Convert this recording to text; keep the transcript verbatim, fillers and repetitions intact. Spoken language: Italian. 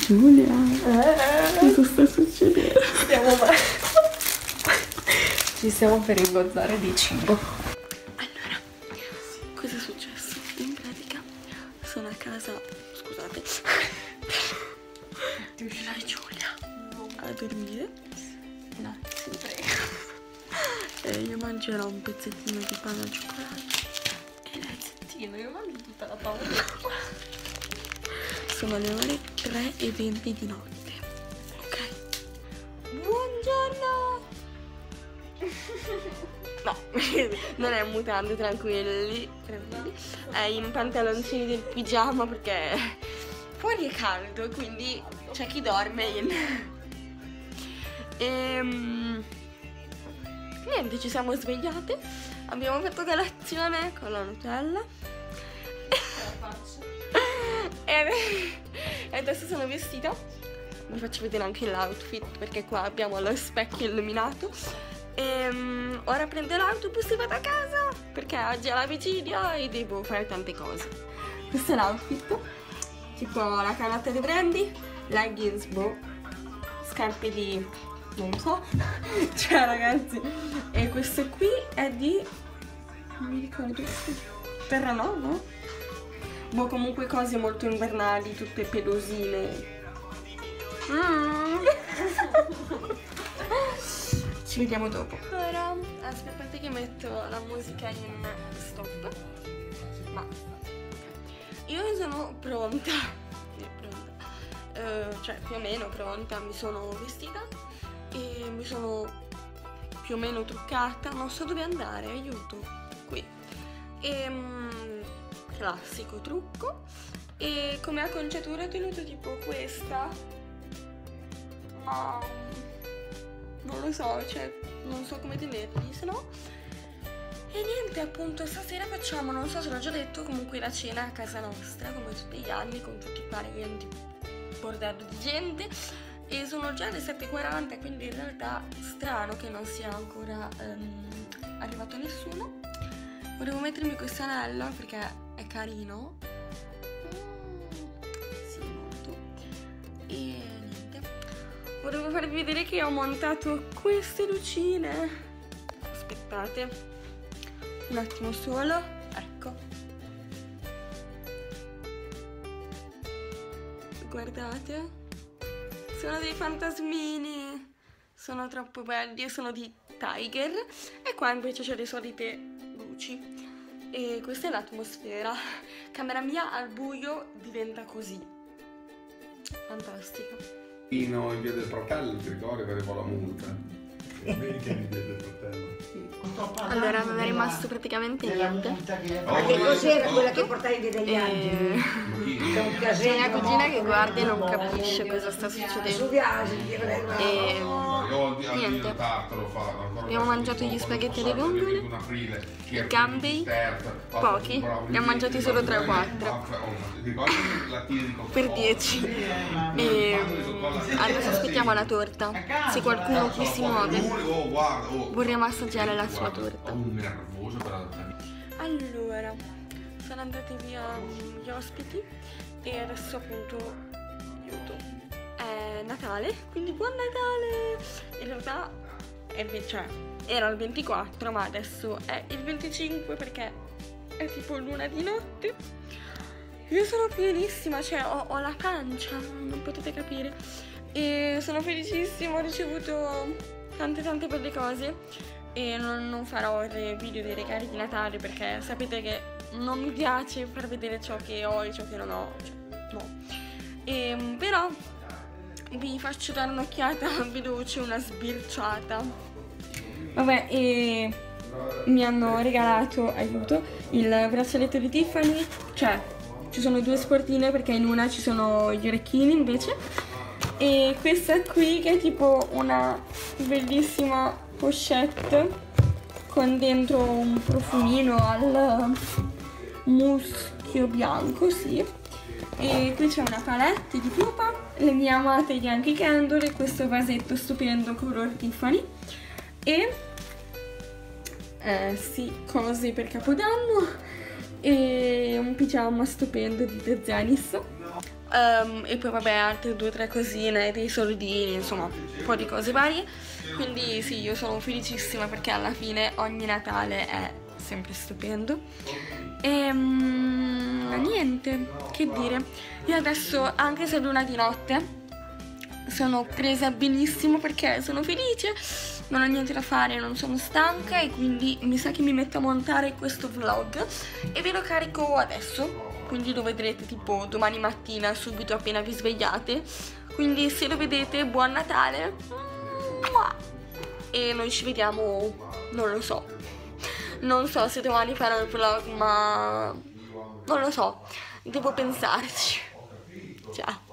Giulia, eh. cosa sta succedendo? Stiamo ci stiamo per ingozzare di cibo. Allora, cosa è successo? In pratica sono a casa, scusate, Giulia e Giulia a dormire. No, si prega. E io mangerò un pezzettino di pane al cioccolato e pezzettino, io mangio tutta la paura. Sono le ore tre e venti di notte. Ok. Buongiorno. No, non è mutande, tranquilli, tranquilli. È in pantaloncini del pigiama perché fuori è caldo, quindi c'è chi dorme in... Ehm... Niente, ci siamo svegliate, abbiamo fatto colazione con la Nutella e adesso sono vestita. Vi faccio vedere anche l'outfit perché qua abbiamo lo specchio illuminato. E um, ora prendo l'autobus e vado a casa perché oggi è la vigilia e devo fare tante cose. Questo è l'outfit, tipo la cravatta di brandy, leggings, boh, scarpe di... non so. Cioè ragazzi, e questo qui è di... non mi ricordo, Terranò, no? Boh, comunque cose molto invernali, tutte pelosine. Mm. Ci vediamo dopo. Ora aspettate che metto la musica in stop. Ma io sono pronta, pronta. Uh, cioè più o meno pronta, mi sono vestita e mi sono più o meno truccata, non so dove andare, aiuto, qui. E um, classico trucco. E come acconciatura ho tenuto tipo questa, ma non lo so, cioè non so come tenerli, se no. E niente, appunto stasera facciamo, non so se l'ho già detto, comunque la cena a casa nostra, come tutti gli anni, con tutti i parenti, bordello di gente. E sono già le sette e quaranta, quindi in realtà strano che non sia ancora um, arrivato nessuno. Volevo mettermi questo anello perché è carino. Mm, sì, molto. E niente. Volevo farvi vedere che ho montato queste lucine. Aspettate un attimo solo. Ecco. Guardate. Sono dei fantasmini, sono troppo belli e sono di Tiger. E qua invece c'è le solite luci. E questa è l'atmosfera. Camera mia al buio diventa così. Fantastica. In via del Fratello, ti ricordi che arrivò la multa? Vedi che in via del Fratello? Allora non è rimasto praticamente niente. Ma che cos'era quella che portavi via dagli angeli? C'è mia cugina che guarda e non capisce cosa sta succedendo. E niente. Abbiamo mangiato gli spaghetti alle vongole, i gamberi, pochi, ne ho mangiati solo tre o quattro per dieci. E adesso aspettiamo la torta. Se qualcuno qui si muove vorremmo assaggiare la sua torta. Allora, sono andati via gli ospiti e adesso appunto aiuto, è Natale, quindi buon Natale. In realtà è il, cioè, era il ventiquattro, ma adesso è il venticinque perché è tipo l'una di notte. Io sono pienissima, cioè ho, ho la pancia, non potete capire. E sono felicissima, ho ricevuto tante tante belle cose. E non, non farò il video dei regali di Natale perché sapete che non mi piace far vedere ciò che ho e ciò che non ho, cioè, no. E, però vi faccio dare un'occhiata veloce, una sbirciata. Vabbè, e mi hanno regalato, aiuto, il braccialetto di Tiffany, cioè ci sono due sportine perché in una ci sono gli orecchini invece. E questa qui che è tipo una bellissima pochette con dentro un profumino al muschio bianco, sì. E qui c'è una palette di pupa, le mie amate Yankee Candle e questo vasetto stupendo color Tiffany. E eh, sì, cose per Capodanno e un pigiama stupendo di The Zenith. um, e poi vabbè altre due o tre cosine, dei soldini, insomma un po' di cose varie. Quindi sì, io sono felicissima perché alla fine ogni Natale è sempre stupendo. E um, niente, che dire, io adesso, anche se è l'una di notte, sono presa benissimo perché sono felice, non ho niente da fare, non sono stanca e quindi mi sa che mi metto a montare questo vlog e ve lo carico adesso, quindi lo vedrete tipo domani mattina subito appena vi svegliate, quindi se lo vedete buon Natale e noi ci vediamo, non lo so, non so se domani farò il vlog, ma non lo so, devo pensarci. Ciao.